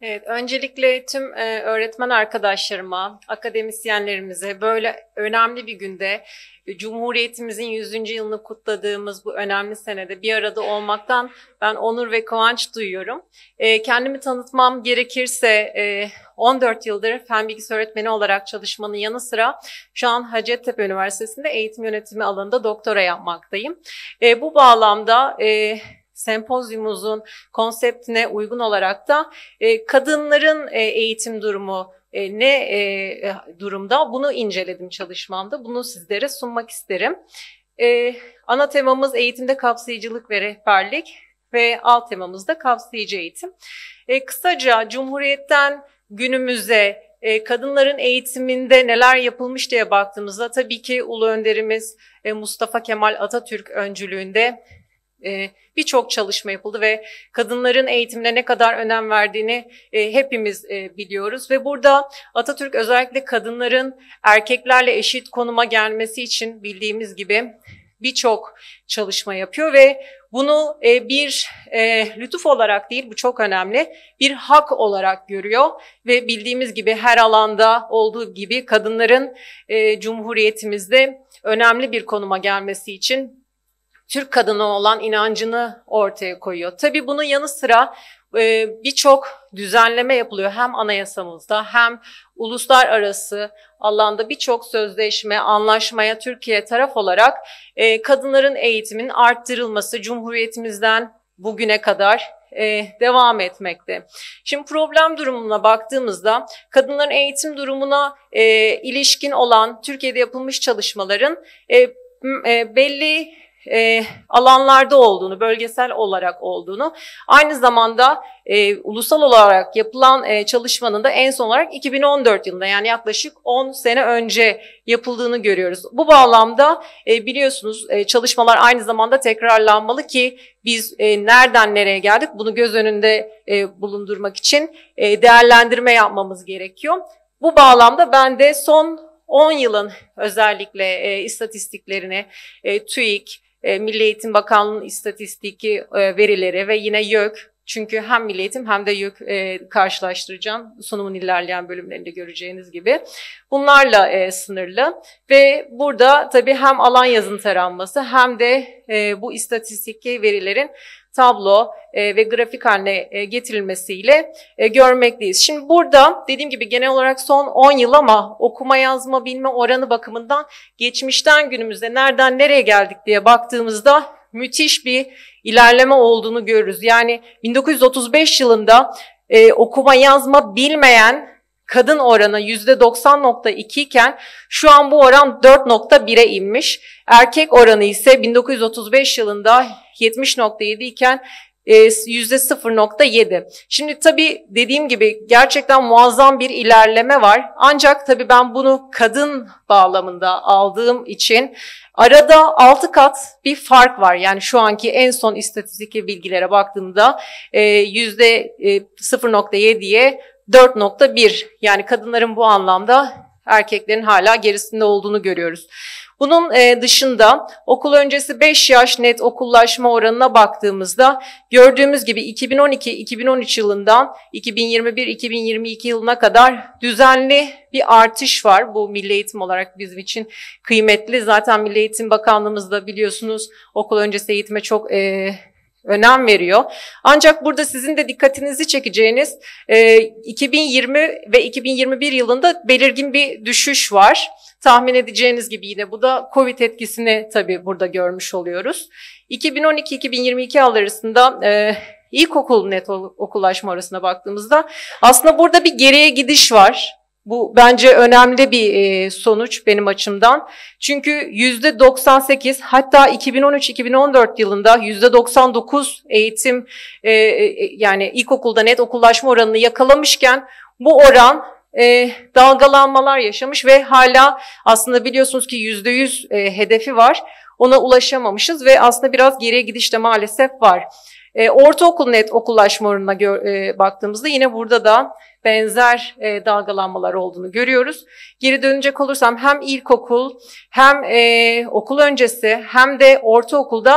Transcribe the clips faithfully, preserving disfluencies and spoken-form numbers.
Evet, öncelikle tüm e, öğretmen arkadaşlarıma, akademisyenlerimize böyle önemli bir günde e, Cumhuriyetimizin yüzüncü yılını kutladığımız bu önemli senede bir arada olmaktan ben onur ve kıvanç duyuyorum. E, kendimi tanıtmam gerekirse e, on dört yıldır fen bilgisi öğretmeni olarak çalışmanın yanı sıra şu an Hacettepe Üniversitesi'nde eğitim yönetimi alanında doktora yapmaktayım. E, bu bağlamda e, sempozyumumuzun konseptine uygun olarak da e, kadınların e, eğitim durumu e, ne e, durumda bunu inceledim çalışmamda. Bunu sizlere sunmak isterim. E, ana temamız eğitimde kapsayıcılık ve rehberlik ve alt temamız da kapsayıcı eğitim. E, kısaca Cumhuriyet'ten günümüze e, kadınların eğitiminde neler yapılmış diye baktığımızda tabii ki Ulu Önderimiz e, Mustafa Kemal Atatürk öncülüğünde Ee, birçok çalışma yapıldı ve kadınların eğitimine ne kadar önem verdiğini e, hepimiz e, biliyoruz ve burada Atatürk özellikle kadınların erkeklerle eşit konuma gelmesi için bildiğimiz gibi birçok çalışma yapıyor ve bunu e, bir e, lütuf olarak değil, bu çok önemli, bir hak olarak görüyor ve bildiğimiz gibi her alanda olduğu gibi kadınların e, Cumhuriyetimizde önemli bir konuma gelmesi için Türk kadını olan inancını ortaya koyuyor. Tabii bunun yanı sıra e, birçok düzenleme yapılıyor. Hem anayasamızda hem uluslararası alanda birçok sözleşme, anlaşmaya Türkiye taraf olarak e, kadınların eğitiminin arttırılması Cumhuriyetimizden bugüne kadar e, devam etmekte. Şimdi problem durumuna baktığımızda kadınların eğitim durumuna e, ilişkin olan Türkiye'de yapılmış çalışmaların e, e, belli E, alanlarda olduğunu, bölgesel olarak olduğunu, aynı zamanda e, ulusal olarak yapılan e, çalışmanın da en son olarak iki bin on dört yılında, yani yaklaşık on sene önce yapıldığını görüyoruz. Bu bağlamda e, biliyorsunuz e, çalışmalar aynı zamanda tekrarlanmalı ki biz e, nereden nereye geldik bunu göz önünde e, bulundurmak için e, değerlendirme yapmamız gerekiyor. Bu bağlamda ben de son on yılın özellikle e, istatistiklerini, e, TÜİK, Milli Eğitim Bakanlığı'nın istatistiki verileri ve yine YÖK, çünkü hem Milli Eğitim hem de YÖK karşılaştıracağım sunumun ilerleyen bölümlerinde göreceğiniz gibi. Bunlarla sınırlı ve burada tabii hem alan yazın taranması hem de bu istatistiki verilerin tablo e, ve grafik haline e, getirilmesiyle e, görmekteyiz. Şimdi burada dediğim gibi genel olarak son on yıl ama okuma yazma bilme oranı bakımından geçmişten günümüze nereden nereye geldik diye baktığımızda müthiş bir ilerleme olduğunu görürüz. Yani bin dokuz yüz otuz beş yılında e, okuma yazma bilmeyen kadın oranı yüzde doksan nokta iki iken şu an bu oran dört nokta bire inmiş. Erkek oranı ise bin dokuz yüz otuz beş yılında yetmiş nokta yedi iken yüzde sıfır nokta yedi. Şimdi tabii dediğim gibi gerçekten muazzam bir ilerleme var. Ancak tabii ben bunu kadın bağlamında aldığım için arada altı kat bir fark var. Yani şu anki en son istatistik bilgilere baktığımda yüzde sıfır nokta yediye dört nokta bir, yani kadınların bu anlamda erkeklerin hala gerisinde olduğunu görüyoruz. Bunun dışında okul öncesi beş yaş net okullaşma oranına baktığımızda gördüğümüz gibi iki bin on iki iki bin on üç yılından iki bin yirmi bir iki bin yirmi iki yılına kadar düzenli bir artış var. Bu milli eğitim olarak bizim için kıymetli. Zaten Milli Eğitim Bakanlığımız da biliyorsunuz okul öncesi eğitime çok e, önem veriyor. Ancak burada sizin de dikkatinizi çekeceğiniz e, iki bin yirmi ve iki bin yirmi bir yılında belirgin bir düşüş var. Tahmin edeceğiniz gibi yine bu da Covid etkisini tabii burada görmüş oluyoruz. iki bin on iki iki bin yirmi iki yılları arasında e, ilkokul net okullaşma arasına baktığımızda aslında burada bir geriye gidiş var. Bu bence önemli bir e, sonuç benim açımdan. Çünkü yüzde doksan sekiz, hatta iki bin on üç iki bin on dört yılında yüzde doksan dokuz eğitim e, e, yani ilkokulda net okullaşma oranını yakalamışken bu oran e, dalgalanmalar yaşamış ve hala aslında biliyorsunuz ki yüzde yüz e, hedefi var. Ona ulaşamamışız ve aslında biraz geriye gidiş de maalesef var. E, ortaokul net okullaşma oranına e, baktığımızda yine burada da benzer e, dalgalanmalar olduğunu görüyoruz. Geri dönecek olursam hem ilkokul hem e, okul öncesi hem de ortaokulda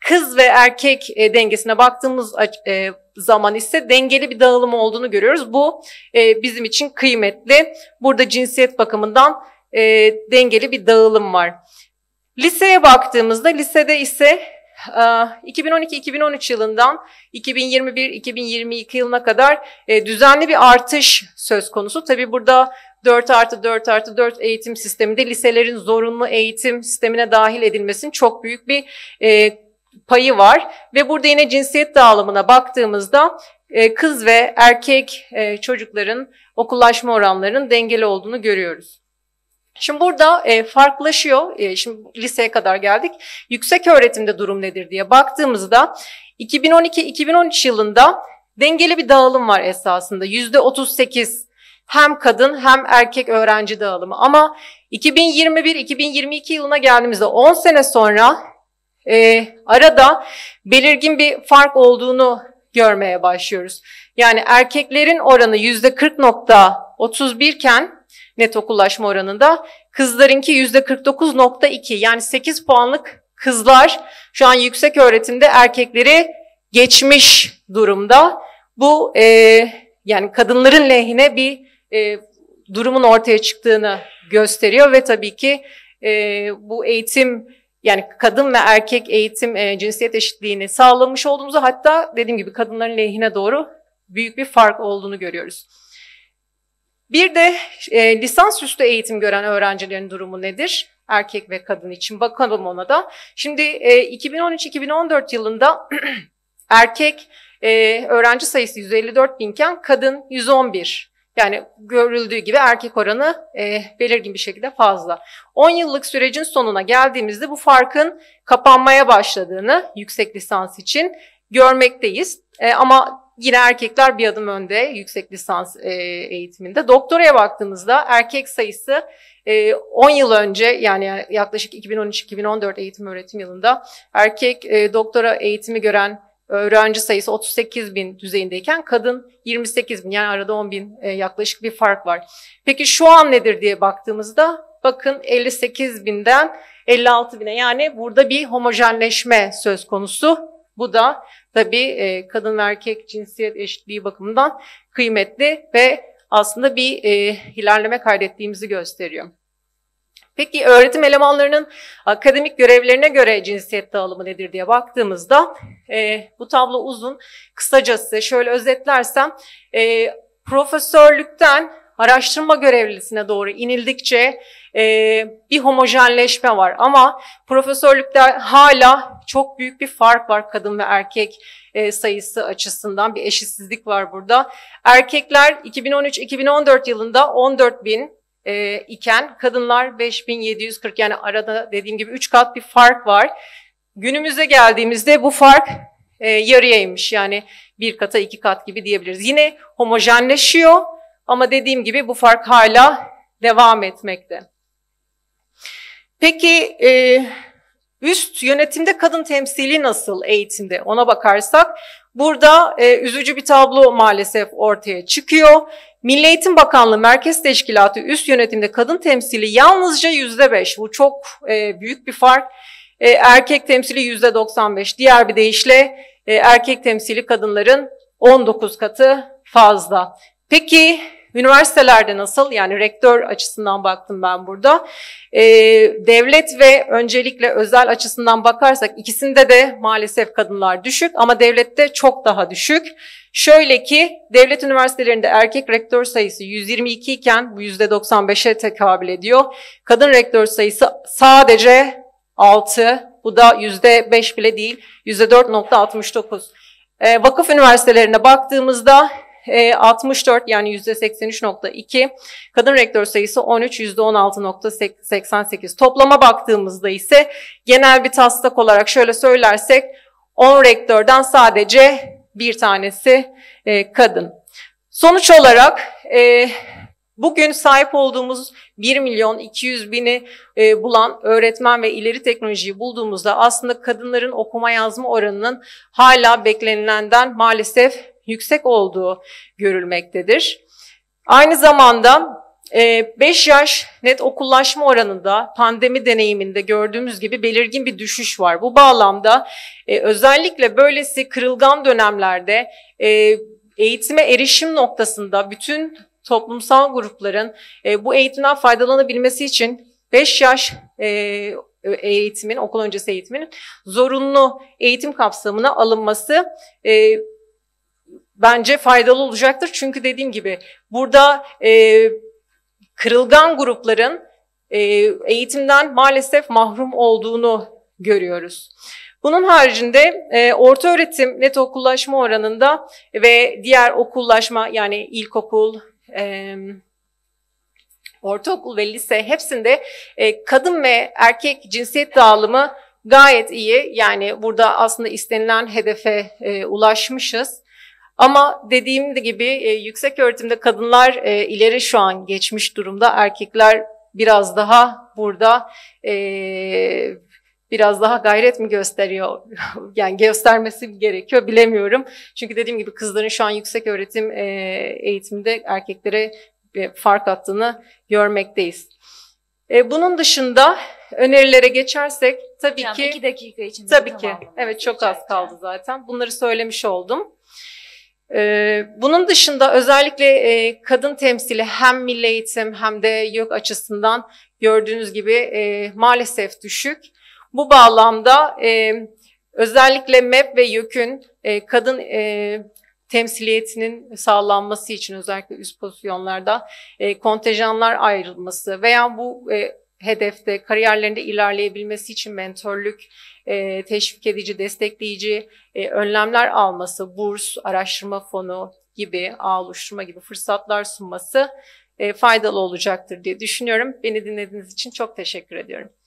Kız ve erkek e, dengesine baktığımız e, zaman ise dengeli bir dağılım olduğunu görüyoruz. Bu e, bizim için kıymetli. Burada cinsiyet bakımından e, dengeli bir dağılım var. Liseye baktığımızda lisede ise iki bin on iki iki bin on üç yılından iki bin yirmi bir iki bin yirmi iki yılına kadar düzenli bir artış söz konusu. Tabii burada dört artı dört artı dört eğitim sisteminde liselerin zorunlu eğitim sistemine dahil edilmesinin çok büyük bir payı var. Ve burada yine cinsiyet dağılımına baktığımızda kız ve erkek çocukların okullaşma oranlarının dengeli olduğunu görüyoruz. Şimdi burada e, farklılaşıyor. E, şimdi liseye kadar geldik. Yüksek öğretimde durum nedir diye baktığımızda iki bin on iki iki bin on üç yılında dengeli bir dağılım var esasında. yüzde otuz sekiz hem kadın hem erkek öğrenci dağılımı. Ama iki bin yirmi bir iki bin yirmi iki yılına geldiğimizde on sene sonra e, arada belirgin bir fark olduğunu görmeye başlıyoruz. Yani erkeklerin oranı yüzde kırk nokta otuz bir iken net okullaşma oranında kızlarınki yüzde kırk dokuz nokta iki, yani sekiz puanlık kızlar şu an yüksek öğretimde erkekleri geçmiş durumda. Bu e, yani kadınların lehine bir e, durumun ortaya çıktığını gösteriyor ve tabii ki e, bu eğitim, yani kadın ve erkek eğitim e, cinsiyet eşitliğini sağlamış olduğumuzu, hatta dediğim gibi kadınların lehine doğru büyük bir fark olduğunu görüyoruz. Bir de e, lisansüstü eğitim gören öğrencilerin durumu nedir? Erkek ve kadın için bakalım ona da. Şimdi e, iki bin on üç iki bin on dört yılında erkek e, öğrenci sayısı yüz elli dört binken kadın yüz on bir. Yani görüldüğü gibi erkek oranı e, belirgin bir şekilde fazla. on yıllık sürecin sonuna geldiğimizde bu farkın kapanmaya başladığını yüksek lisans için görmekteyiz. E, ama yine erkekler bir adım önde yüksek lisans e, eğitiminde. Doktoraya baktığımızda erkek sayısı e, on yıl önce, yani yaklaşık iki bin on üç iki bin on dört eğitim öğretim yılında erkek e, doktora eğitimi gören öğrenci sayısı otuz sekiz bin düzeyindeyken kadın yirmi sekiz bin, yani arada on bin e, yaklaşık bir fark var. Peki şu an nedir diye baktığımızda bakın elli sekiz binden elli altı bine, yani burada bir homojenleşme söz konusu. Bu da tabii e, kadın ve erkek cinsiyet eşitliği bakımından kıymetli ve aslında bir e, ilerleme kaydettiğimizi gösteriyor. Peki öğretim elemanlarının akademik görevlerine göre cinsiyet dağılımı nedir diye baktığımızda e, bu tablo uzun. Kısacası şöyle özetlersem e, profesörlükten araştırma görevlisine doğru inildikçe e, bir homojenleşme var. Ama profesörlükte hala çok büyük bir fark var kadın ve erkek e, sayısı açısından. Bir eşitsizlik var burada. Erkekler iki bin on üç iki bin on dört yılında on dört bin e, iken kadınlar beş bin yedi yüz kırk, yani arada dediğim gibi üç kat bir fark var. Günümüze geldiğimizde bu fark e, yarıya inmiş, yani bir kata iki kat gibi diyebiliriz. Yine homojenleşiyor. Ama dediğim gibi bu fark hala devam etmekte. Peki e, üst yönetimde kadın temsili nasıl eğitimde, ona bakarsak burada e, üzücü bir tablo maalesef ortaya çıkıyor. Milli Eğitim Bakanlığı Merkez Teşkilatı üst yönetimde kadın temsili yalnızca yüzde beş. Bu çok e, büyük bir fark. E, erkek temsili yüzde doksan beş. Diğer bir deyişle e, erkek temsili kadınların on dokuz katı fazla. Peki üniversitelerde nasıl? Yani rektör açısından baktım ben burada. Ee, devlet ve öncelikle özel açısından bakarsak ikisinde de maalesef kadınlar düşük ama devlette çok daha düşük. Şöyle ki devlet üniversitelerinde erkek rektör sayısı yüz yirmi iki iken bu yüzde doksan beşe tekabül ediyor. Kadın rektör sayısı sadece altı. Bu da yüzde beş bile değil. yüzde dört nokta altmış dokuz. Ee, vakıf üniversitelerine baktığımızda altmış dört, yani yüzde seksen üç nokta iki, kadın rektör sayısı on üç, yüzde on altı nokta seksen sekiz. Toplama baktığımızda ise genel bir taslak olarak şöyle söylersek on rektörden sadece bir tanesi e, kadın. Sonuç olarak e, bugün sahip olduğumuz bir milyon iki yüz bini e, bulan öğretmen ve ileri teknolojiyi bulduğumuzda aslında kadınların okuma yazma oranının hala beklenilenden maalesef yüksek olduğu görülmektedir. Aynı zamanda beş yaş net okullaşma oranında pandemi deneyiminde gördüğümüz gibi belirgin bir düşüş var. Bu bağlamda e, özellikle böylesi kırılgan dönemlerde e, eğitime erişim noktasında bütün toplumsal grupların e, bu eğitimden faydalanabilmesi için beş yaş e, eğitimin, okul öncesi eğitimin zorunlu eğitim kapsamına alınması e, bence faydalı olacaktır. Çünkü dediğim gibi burada e, kırılgan grupların e, eğitimden maalesef mahrum olduğunu görüyoruz. Bunun haricinde e, orta öğretim net okullaşma oranında ve diğer okullaşma yani ilkokul, e, ortaokul ve lise hepsinde e, kadın ve erkek cinsiyet dağılımı gayet iyi. Yani burada aslında istenilen hedefe e, ulaşmışız. Ama dediğim gibi e, yüksek öğretimde kadınlar e, ileri şu an geçmiş durumda. Erkekler biraz daha burada e, biraz daha gayret mi gösteriyor? Yani göstermesi gerekiyor bilemiyorum. Çünkü dediğim gibi kızların şu an yüksek öğretim e, eğitimde erkeklere e, fark attığını görmekteyiz. E, bunun dışında önerilere geçersek tabii yani ki iki dakika içinde tabii ki evet çok az kaldı zaten. Bunları söylemiş oldum. Ee, bunun dışında özellikle e, kadın temsili hem milli eğitim hem de YÖK açısından gördüğünüz gibi e, maalesef düşük. Bu bağlamda e, özellikle M E P ve YÖK'ün e, kadın e, temsiliyetinin sağlanması için özellikle üst pozisyonlarda e, kontenjanlar ayrılması veya bu e, hedefte kariyerlerinde ilerleyebilmesi için mentörlük, e, teşvik edici, destekleyici e, önlemler alması, burs, araştırma fonu gibi, ağ oluşturma gibi fırsatlar sunması e, faydalı olacaktır diye düşünüyorum. Beni dinlediğiniz için çok teşekkür ediyorum.